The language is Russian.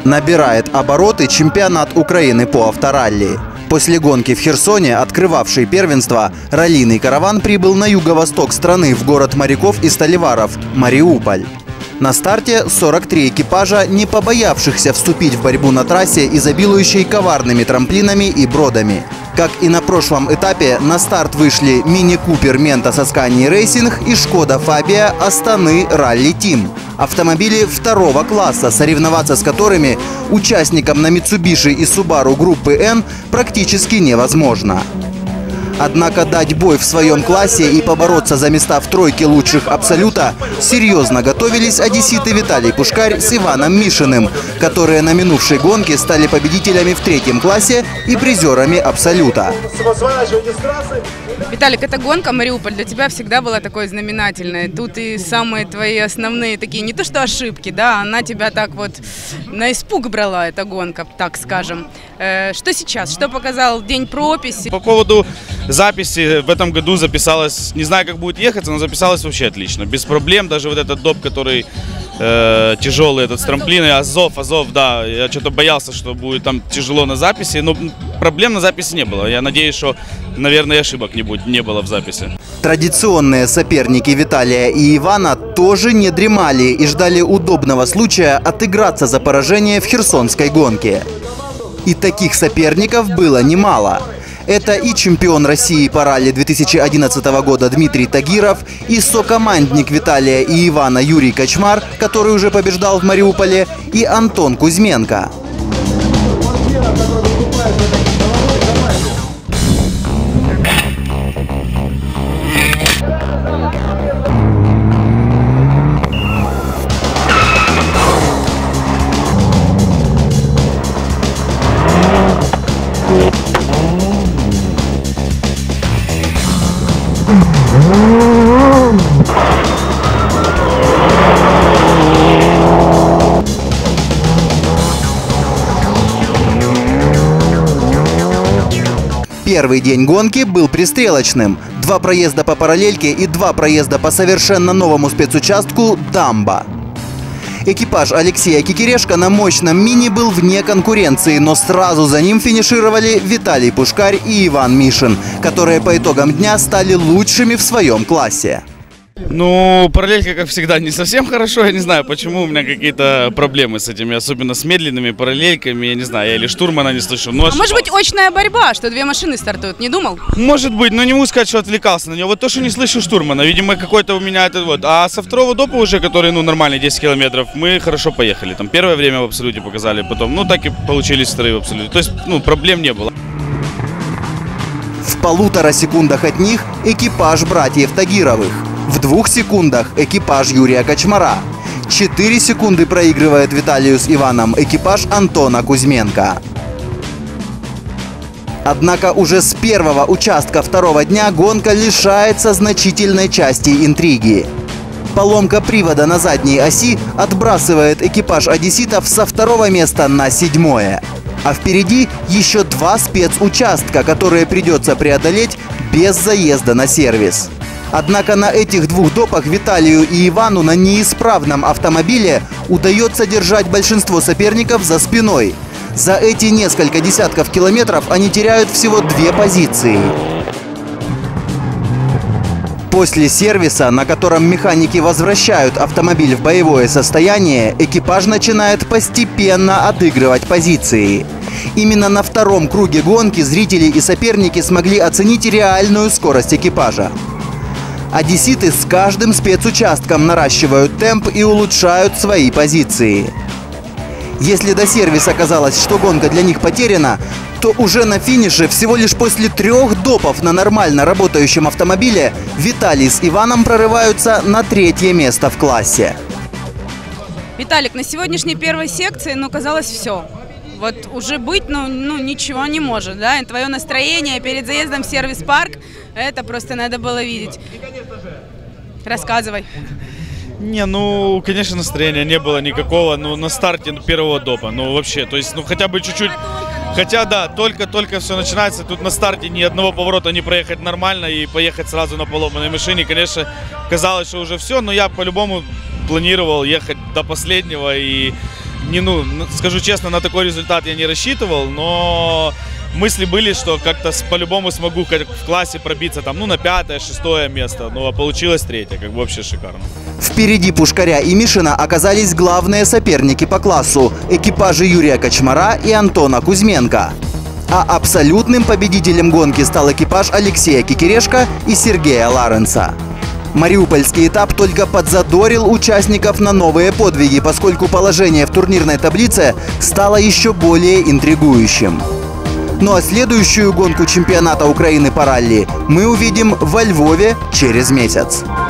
Набирает обороты чемпионат Украины по авторалли. После гонки в Херсоне, открывавшей первенство, раллийный караван прибыл на юго-восток страны, в город моряков и сталеваров – Мариуполь. На старте 43 экипажа, не побоявшихся вступить в борьбу на трассе, изобилующей коварными трамплинами и бродами. Как и на прошлом этапе, на старт вышли Мини Купер Менто Аскания Рейсинг и Шкода Фабия Астаны Ралли Тим. Автомобили второго класса, соревноваться с которыми участникам на Mitsubishi и Subaru группы N практически невозможно. Однако дать бой в своем классе и побороться за места в тройке лучших абсолюта серьезно готовились одесситы Виталий Пушкарь с Иваном Мишиным, которые на минувшей гонке стали победителями в третьем классе и призерами абсолюта. Виталик, эта гонка Мариуполь для тебя всегда была такой знаменательной. Тут и самые твои основные такие, не то что ошибки, да, она тебя так вот на испуг брала, эта гонка, так скажем. Что сейчас? Что показал день прописи? По поводу записи, в этом году записалась, не знаю, как будет ехаться, но записалась вообще отлично. Без проблем, даже вот этот доп, который тяжелый, этот с трамплина, Азов, да, я что-то боялся, что будет там тяжело на записи, но проблем на записи не было. Я надеюсь, что, наверное, ошибок не было в записи. Традиционные соперники Виталия и Ивана тоже не дремали и ждали удобного случая отыграться за поражение в херсонской гонке. И таких соперников было немало. Это и чемпион России по ралли 2011 года Дмитрий Тагиров, и сокомандник Виталия и Ивана Юрий Кочмар, который уже побеждал в Мариуполе, и Антон Кузьменко. Первый день гонки был пристрелочным. 2 проезда по параллельке и 2 проезда по совершенно новому спецучастку «Дамба». Экипаж Алексея Кикирешко на мощном мини был вне конкуренции, но сразу за ним финишировали Виталий Пушкарь и Иван Мишин, которые по итогам дня стали лучшими в своем классе. Ну, параллелька, как всегда, не совсем хорошо. Я не знаю, почему у меня какие-то проблемы с этими, особенно с медленными параллельками. Я не знаю, я или штурмана не слышу. Но может быть, очная борьба, что 2 машины стартуют, не думал? Может быть, но не могу сказать, что отвлекался на него. Вот то, что не слышу штурмана, видимо, какой-то у меня этот вот. А со второго допа уже, который, ну, нормальный, 10 километров, мы хорошо поехали. Там первое время в абсолюте показали, потом, ну, так и получились вторые в абсолюте. То есть, ну, проблем не было. В 1,5 секундах от них экипаж братьев Тагировых. В 2 секундах экипаж Юрия Кочмара. 4 секунды проигрывает Виталию с Иваном экипаж Антона Кузьменко. Однако уже с первого участка второго дня гонка лишается значительной части интриги. Поломка привода на задней оси отбрасывает экипаж одесситов со 2-го места на 7-е. А впереди еще 2 спецучастка, которые придется преодолеть без заезда на сервис. Однако на этих 2 допах Виталию и Ивану на неисправном автомобиле удается держать большинство соперников за спиной. За эти несколько десятков километров они теряют всего 2 позиции. После сервиса, на котором механики возвращают автомобиль в боевое состояние, экипаж начинает постепенно отыгрывать позиции. Именно на 2-м круге гонки зрители и соперники смогли оценить реальную скорость экипажа. Одесситы с каждым спецучастком наращивают темп и улучшают свои позиции. Если до сервиса казалось, что гонка для них потеряна, то уже на финише, всего лишь после 3 допов на нормально работающем автомобиле, Виталий с Иваном прорываются на 3-е место в классе. Виталик, на сегодняшней первой секции, ну, казалось, все. Вот уже быть, ну, ничего не может, да? И твое настроение перед заездом в сервис-парк, это просто надо было видеть. Рассказывай. Не, ну, конечно, настроения не было никакого, ну, на старте первого допа, ну, вообще, то есть, ну, хотя бы чуть-чуть, хотя, да, только все начинается, тут на старте ни одного поворота не проехать нормально и поехать сразу на поломанной машине, конечно, казалось, что уже все, но я по-любому планировал ехать до последнего и скажу честно, на такой результат я не рассчитывал, но мысли были, что как-то по-любому смогу в классе пробиться там, на 5-6 место, а получилось 3-е, как бы вообще шикарно. Впереди Пушкаря и Мишина оказались главные соперники по классу – экипажи Юрия Кочмара и Антона Кузьменко. А абсолютным победителем гонки стал экипаж Алексея Кикирешко и Сергея Ларенса. Мариупольский этап только подзадорил участников на новые подвиги, поскольку положение в турнирной таблице стало еще более интригующим. Ну а следующую гонку чемпионата Украины по ралли мы увидим во Львове через месяц.